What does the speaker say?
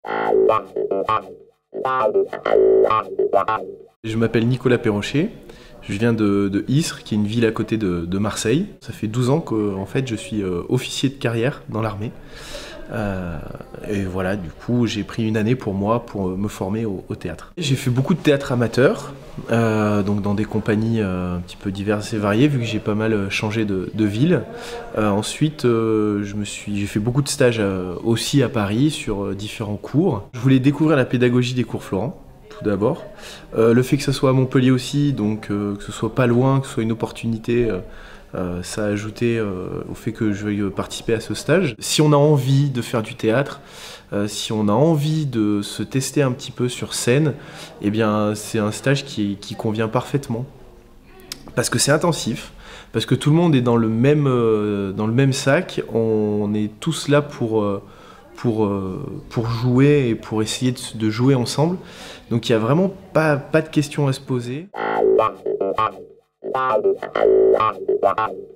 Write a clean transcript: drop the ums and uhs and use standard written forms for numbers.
Je m'appelle Nicolas Perrochet, je viens de Istres, qui est une ville à côté de Marseille. Ça fait 12 ans que en fait, je suis officier de carrière dans l'armée. Et voilà, du coup, j'ai pris une année pour moi pour me former au théâtre. J'ai fait beaucoup de théâtre amateur, donc dans des compagnies un petit peu diverses et variées, vu que j'ai pas mal changé de ville. Ensuite, j'ai fait beaucoup de stages aussi à Paris sur différents cours. Je voulais découvrir la pédagogie des cours Florent, tout d'abord. Le fait que ça soit à Montpellier aussi, donc que ce soit pas loin, que ce soit une opportunité. Ça a ajouté au fait que je veuille participer à ce stage. Si on a envie de faire du théâtre, si on a envie de se tester un petit peu sur scène, eh bien c'est un stage qui convient parfaitement. Parce que c'est intensif, parce que tout le monde est dans le même sac, on est tous là pour jouer et pour essayer de jouer ensemble. Donc il n'y a vraiment pas de questions à se poser.